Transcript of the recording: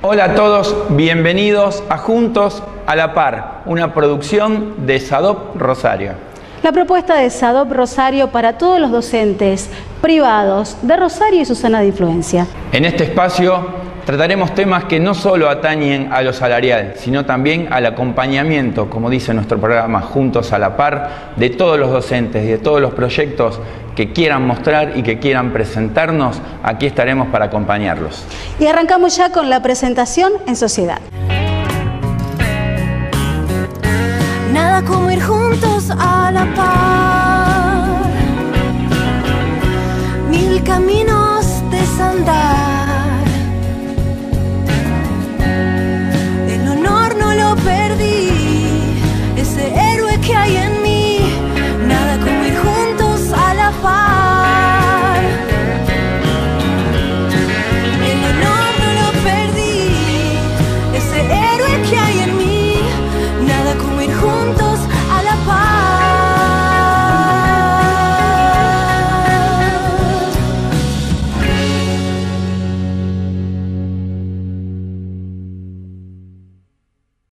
Hola a todos, bienvenidos a Juntos a la Par, una producción de SADOP Rosario. La propuesta de SADOP Rosario para todos los docentes privados de Rosario y su zona de influencia. En este espacio trataremos temas que no solo atañen a lo salarial, sino también al acompañamiento, como dice nuestro programa Juntos a la Par, de todos los docentes y de todos los proyectos que quieran mostrar y que quieran presentarnos. Aquí estaremos para acompañarlos. Y arrancamos ya con la presentación en sociedad. Nada como ir juntos a la par.